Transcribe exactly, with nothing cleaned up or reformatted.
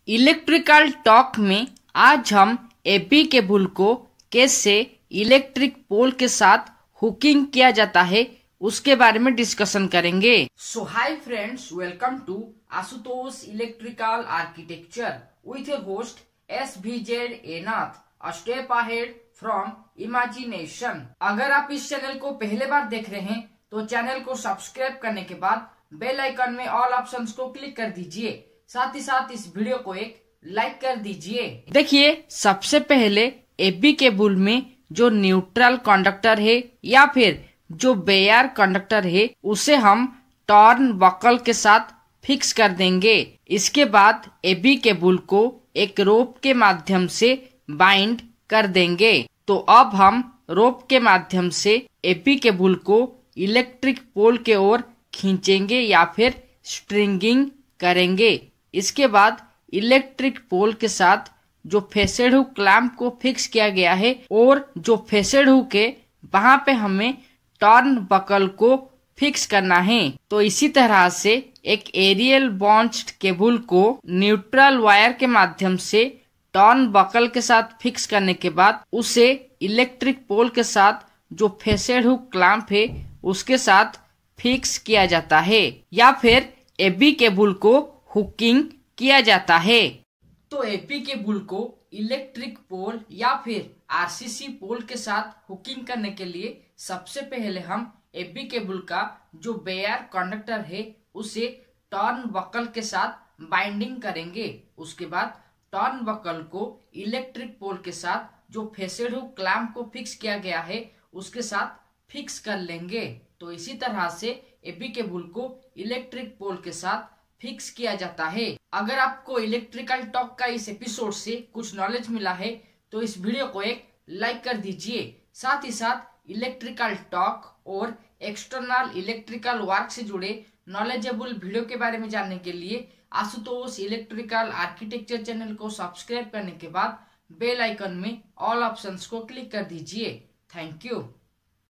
Electrical talk में आज हम एपी केबल को कैसे इलेक्ट्रिक पोल के साथ हुकिंग किया जाता है उसके बारे में डिस्कशन करेंगे। So hi friends, welcome to Ashutosh electrical architecture with your host S B Z A Nath, a step ahead from imagination. अगर आप इस चैनल को पहले बार देख रहे हैं तो चैनल को सब्सक्राइब करने के बाद बेल आइकन में ऑल ऑप्शंस को क्लिक कर दीजिए। साथ ही साथ इस वीडियो को एक लाइक कर दीजिए। देखिए, सबसे पहले एपी केबल में जो न्यूट्रल कंडक्टर है या फिर जो बेयर कंडक्टर है उसे हम टॉर्न बकल के साथ फिक्स कर देंगे। इसके बाद एपी केबल को एक रोप के माध्यम से बाइंड कर देंगे। तो अब हम रोप के माध्यम से एपी केबल को इलेक्ट्रिक पोल के ओर खींचेंगे या फिर स्ट्रिंगिंग करेंगे। इसके बाद इलेक्ट्रिक पोल के साथ जो फेसेड हुक क्लैंप को फिक्स किया गया है और जो फेसेड हुक है वहाँ पे हमें टर्न बकल को फिक्स करना है। तो इसी तरह से एक एरियल बॉन्च्ड केबल को न्यूट्रल वायर के माध्यम से टर्न बकल के साथ फिक्स करने के बाद उसे इलेक्ट्रिक पोल के साथ जो फेसेड हुक क्लैंप है उसके साथ फिक्स किया जाता है या फिर एपी केबल को हुकिंग किया जाता है। तो एपी केबल को इलेक्ट्रिक पोल या फिर आरसीसी पोल के साथ हुकिंग करने के लिए सबसे पहले हम एपी केबल का जो बेयर कंडक्टर है उसे टर्न बकल के साथ बाइंडिंग करेंगे। उसके बाद टर्न बकल को इलेक्ट्रिक पोल के साथ जो फेसेड हुक क्लैंप को फिक्स किया गया है उसके साथ फिक्स कर लेंगे। तो इसी तरह से एपी केबल को इलेक्ट्रिक पोल के साथ फिक्स किया जाता है। अगर आपको इलेक्ट्रिकल टॉक का इस एपिसोड से कुछ नॉलेज मिला है तो इस वीडियो को एक लाइक कर दीजिए। साथ ही साथ इलेक्ट्रिकल टॉक और एक्सटर्नल इलेक्ट्रिकल वर्क से जुड़े नॉलेजेबल वीडियो के बारे में जानने के लिए आशुतोष इलेक्ट्रिकल आर्किटेक्चर चैनल को सब्सक्राइब करने के बाद बेल आइकन में ऑल ऑप्शंस को क्लिक कर दीजिए। Thank you.